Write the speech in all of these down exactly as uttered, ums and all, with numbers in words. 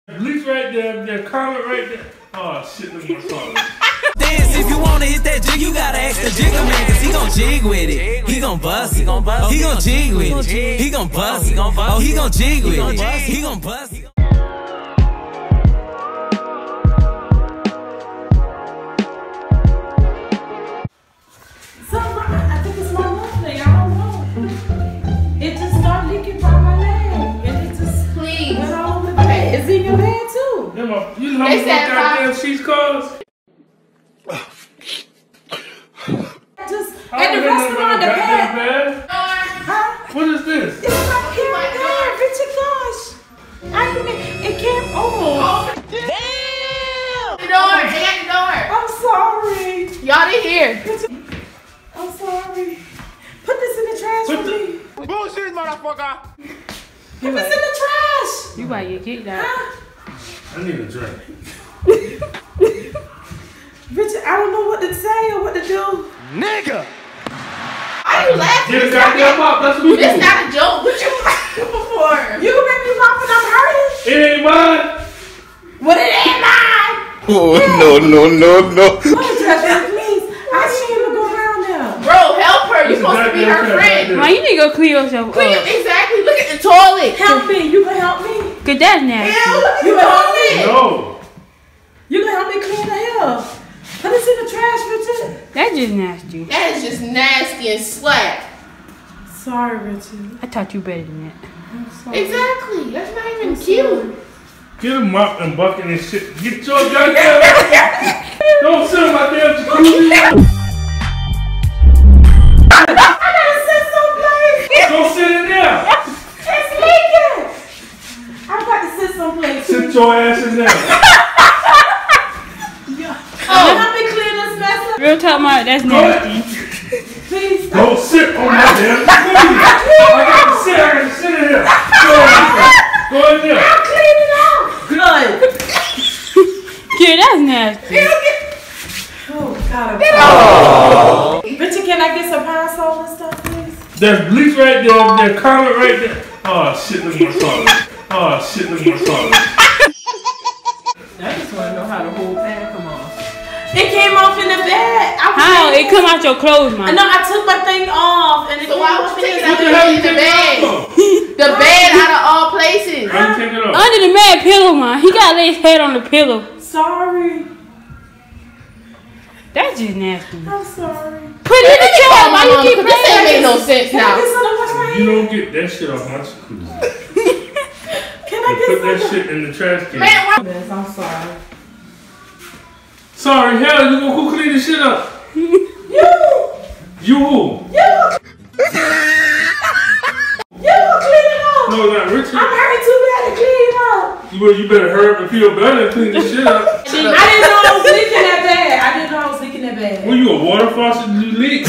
Bleach right there, that comment right there. Oh shit, look at my phone. Dance if you wanna hit that jig, you gotta ask the jigger man, cause he gon' jig with it. He gon' bust, he gon' bust, he gon' jig with it. He gon' bust, he gon' bust, oh he gon' jig with it. He gon' bust. I think it's my birthday. I don't know. It just started leaking from my leg, and it just please went all over the bed. It's in your bed too. You know how much goddamn sheets cost? Just at the restaurant, the bed. Huh? What is this? It's right here, right there, Richard. Gosh, I even it came. Oh, damn! The door, they got the door. I'm sorry. Y'all didn't hear. I'm sorry. Put this in the trash Put for the me. Bullshit, motherfucker. Put this in the trash. You might get kicked out. I need a drink. Richard, I don't know what to say or what to do. Nigga. Are you laughing? Get a goddamn up. That's what we do. It's not a joke. What you laughing for? You can make me laugh when I'm hurting. It ain't mine. What it ain't mine. Oh no no no no. What, Justin, please? I shouldn't even go around there. Bro, help her. You're This is supposed to be goddamn her crap friend. right Man, you need to go clear yourself Clean up. exactly. Look at the toilet. Help me. You can help me. Cause that's nasty. Yeah, look at You the can help toilet. me. No. You can help me clean the hair. Put this in the trash, Richard. That's just nasty. That is just nasty and slack. Sorry, Richard. I taught you better than that. I'm sorry. Exactly. That's not even I'm cute. sorry. Get a mop and bucket and shit. Get your goddamn. Don't sit on my damn jacuzzi. I gotta sit someplace. Don't sit in there. It's leaking. I got to sit someplace. Sit your ass in there. Oh, help me clean this mess up. Real talk, my that's nasty. Please. Don't sit on my damn jacuzzi. I got to sit. I got to sit in here. Go in there. Go in there. I'll clean it out. Good. Kid, that's nasty. Oh, God. Oh. Richard, can I get some Pine-Sol and stuff, please? There's bleach right there. There's comment right there. Oh shit, look at my phone. Oh shit, look at my phone. I just want to know how the whole pad come off. It came off in the bed. I was How? thinking- It come out your clothes, man. No, I took my thing off and it So came why off would you in take it the out What the the hell bed? you The take it bed. off? The bed out of all places. Why you take it off? Under the mad pillow, man. He got his head on the pillow. Sorry. That's just nasty. I'm sorry. Put it in the Call trash. my Why you mom, keep 'cause this ain't playing? make no sense Can I now. get some to wash my You hands? don't get that shit off my jacuzzi. Can I You get put some? that shit in the trash can. Man, why? Yes, I'm sorry. Sorry, hell, you gonna go clean this shit up. You! You who? You! You clean it up! No, not Richard. I'm hurting too bad to clean it up. You better, you better hurry up and feel better and clean this shit up. I didn't know I was leaking that bad. I didn't know I was leaking that bad. Well, you a water faucet? You leak.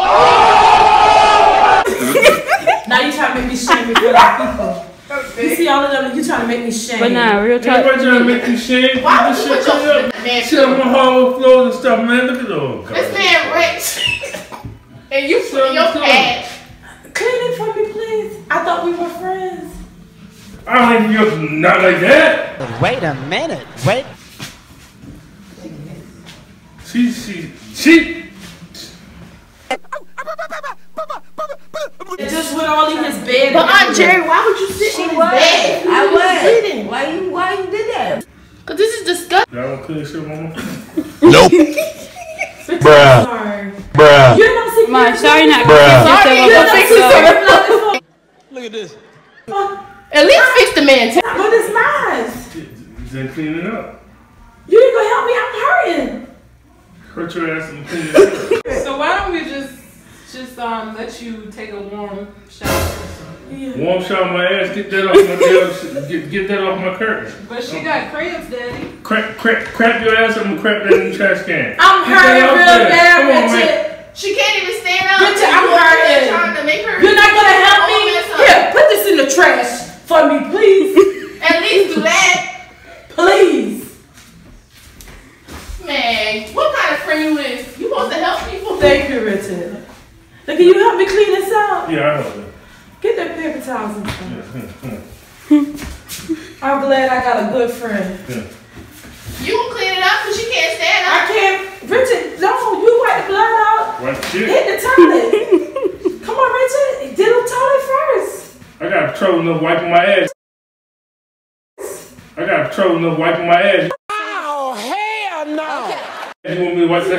Now you trying to make me shame in front of people. You see all of them, you trying to make me shame. But nah, real talk. Everybody trying to make you shame. Why This would you shit put your clean up. man Shit on my hardwood floors and stuff, man. Look at those. This man rich. And you put in your Son, son. pad. Clean it for me, please. I thought we were friends. I don't even feel not like that. Wait a minute. Wait. She, she, she. It just went all in his bed. But Aunt Jerry, why would you sit on his bed? I was. Sitting. Why you why you did that? Cause this is disgusting. Y'all don't clean shit, mama? Nope. Bruh. Sorry. Bruh. You don't see My sorry not Bruh. sorry, You don't see yourself. Look at this. At least fix the man. But it's mine. Then clean it up. You ain't gonna help me. I'm hurting. Hurt your ass and clean it up. So why don't we just just um let you take a warm shower? Yeah. Warm shower my ass. Get that off my damn shit. Get, get that off my curtain. But she got cramps, Daddy. Crap, crap, crap your ass up and crap that in the trash can. I'm Get that hurting out real there. bad, Come on, Richard. man. She can't even stand up. Richard, I'm You over there hurting. Trying to make her. You're not gonna help me? All mess up. Here, put this in the trash for me, please. At least do that. Please. Man, what kind of friend you is? You supposed to help people? Thank you, Richard. Now, can you help me clean this out? Yeah, I know that. Get that paper towels and stuff. Yeah, yeah, yeah. I'm glad I got a good friend. Yeah. You can clean it up because you can't stand I up. can't, Richard, no, you wipe the blood out. What shit? Hit the toilet. Come on, Richard, did the toilet first. I got trouble enough wiping my ass. I got trouble enough wiping my ass. Oh, hell no! You want me to wipe that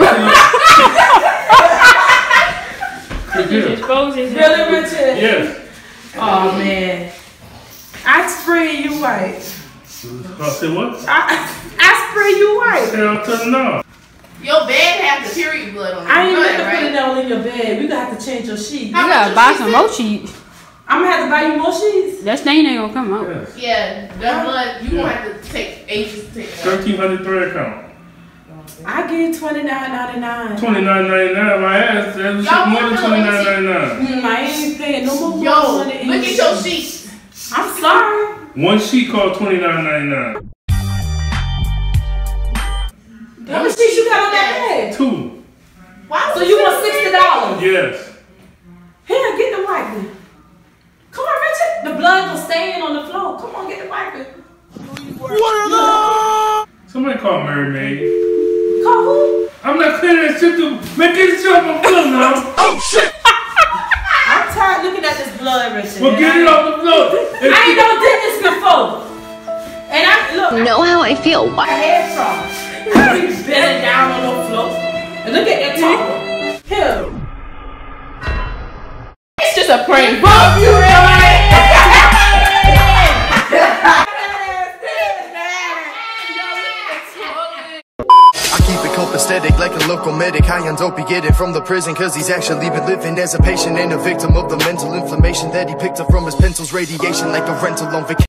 shit? Expose his Really, Richard? Yes. Oh, man. I spray you white. I said what? I, I spray you white. Hell to the no. Your bed has the period blood on it. I ain't You know gonna that, put it right? down in your bed. We gonna have to change your sheet. You gotta buy some more sheets. I'm gonna have to buy you more sheets. That stain ain't gonna come out. Yes. Yeah, that blood, you Yeah. gonna have to take ages to take it out. Thirteen hundred thread count. I give twenty-nine ninety-nine. Twenty nine ninety nine. My ass. That was Y'all more than want twenty to nine ninety nine. Mm, I ain't paying no more Yo, money. in look at sheets. your sheets. I'm sorry. One sheet cost twenty nine ninety nine. How many sheets you got on that bed? Two. Why So would you want sixty dollars? Yes. Here, get the wiping. Come on, Richard. The blood gonna stain on the floor. Come on, get the wiping. Somebody call Mary Maid. Call who? I'm not cleaning that shit to make it shit off my floor now. Oh shit! I'm tired looking at this blood, Richard. Well, man. get it off the floor. I ain't never did this before. And I look. You know how I feel. I had problems. I be bending down on the floor. And look at that towel. Here. It's just a prank. Both you I keep it copacetic like a local medic. High on dope, he get it from the prison, cause he's actually been living as a patient and a victim of the mental inflammation that he picked up from his pencils. Radiation like a rental on vacation.